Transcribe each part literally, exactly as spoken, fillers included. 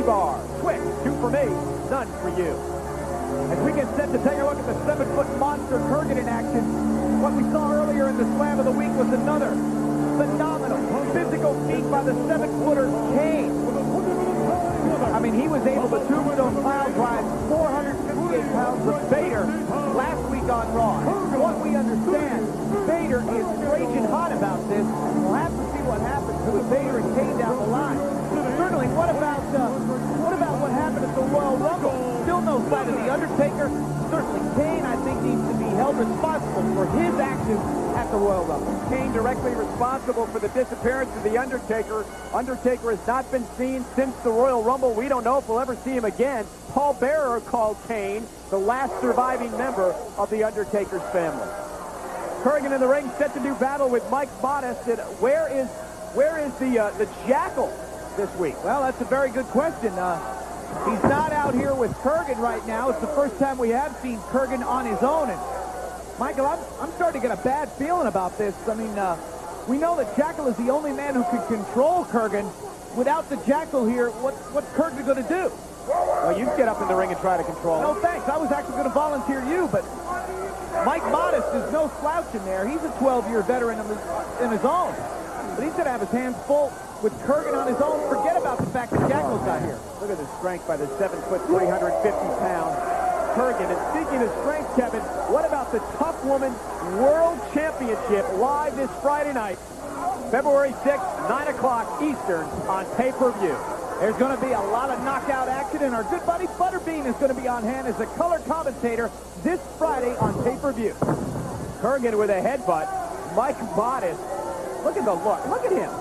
T-Bar. Quick, two for me, none for you. As we get set to take a look at the seven-foot monster Kurgan in action, what we saw earlier in the Slam of the Week was another phenomenal physical feat by the seven-footer Kane. I mean, he was able to tombstone pile drive four hundred fifty-eight pounds of Vader last week on Raw. What we understand, Vader is raging hot about this. We'll have to see what happens with Vader and Kane down the line. Certainly, what about uh, what about what happened at the Royal Rumble? Still no sight of The Undertaker. Certainly, Kane, I think, needs to be held responsible for his actions at the Royal Rumble. Kane directly responsible for the disappearance of The Undertaker. Undertaker has not been seen since the Royal Rumble. We don't know if we'll ever see him again. Paul Bearer called Kane the last surviving member of The Undertaker's family. Kurgan in the ring, set to do battle with Mike Modest. And where is where is the uh, the Jackal this week? Well, that's a very good question. Uh, he's not out here with Kurgan right now. It's the first time we have seen Kurgan on his own. And Michael, I'm, I'm starting to get a bad feeling about this. I mean, uh, we know that Jackal is the only man who can control Kurgan. Without the Jackal here, what, what's Kurgan going to do? Well, you can get up in the ring and try to control him. No, thanks. I was actually going to volunteer you, but Mike Modest is no slouch in there. He's a twelve-year veteran in his, in his own. But he's going to have his hands full with Kurgan on his own. Forget about the fact that Jackal's not here. Look at the strength by the seven foot, three hundred fifty pound Kurgan. And speaking of strength, Kevin, what about the Tough Woman World Championship live this Friday night, February sixth, nine o'clock Eastern on pay-per-view. There's going to be a lot of knockout action, and our good buddy Butterbean is going to be on hand as a color commentator this Friday on pay-per-view. Kurgan with a headbutt. Mike Modest. Look at the look. Look at him.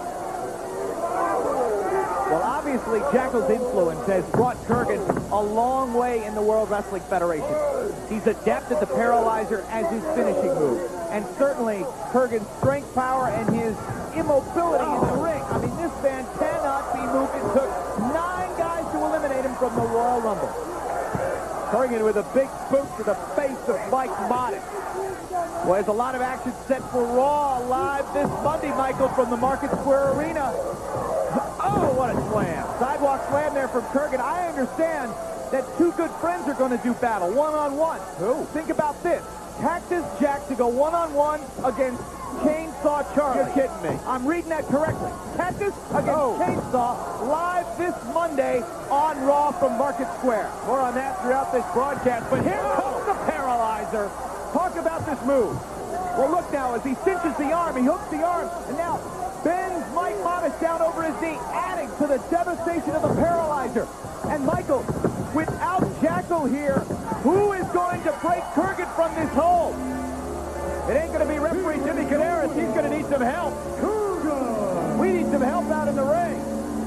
Well, obviously, Jackal's influence has brought Kurgan a long way in the World Wrestling Federation. He's adept at the Paralyzer as his finishing move. And certainly, Kurgan's strength, power, and his immobility in the ring. I mean, this man cannot be moved. It took nine guys to eliminate him from the Royal Rumble. Kurgan with a big boot to the face of Mike Modest. Well, there's a lot of action set for Raw live this Monday, Michael, from the Market Square Arena. Oh, what a slam. Sidewalk slam there from Kurgan. I understand that two good friends are going to do battle, one-on-one. Who? Think about this. Cactus Jack to go one-on-one against Chainsaw Charlie. You're kidding me. I'm reading that correctly. Cactus against oh. Chainsaw live this Monday on Raw from Market Square. More on that throughout this broadcast. But here comes the Paralyzer. Talk about this move. Well, look now, as he cinches the arm, he hooks the arm, and now bends Mike Modest down over his knee, adding to the devastation of the Paralyzer. And Michael, without Jackal here, who is going to break Kurgan from this hold? It ain't going to be referee Jimmy Canaris. He's going to need some help. Kurgan! We need some help out in the ring.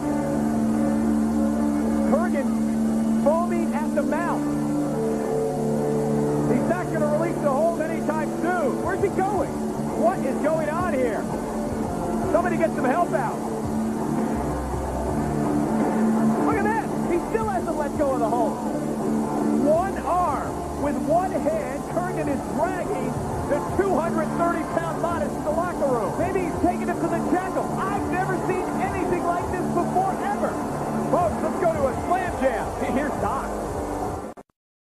Kurgan foaming at the mouth. He's not going to release the hold anytime soon. Where's he going? What is going on here? Somebody get some help out. Look at that. He still hasn't let go of the hold. One arm with one hand, Kurgan is dragging the two hundred thirty pound Modest to the locker room. Maybe he's taking him to the Jackal. I've never seen anything like this before, ever. Folks, let's go to a slam jam. Here's Doc.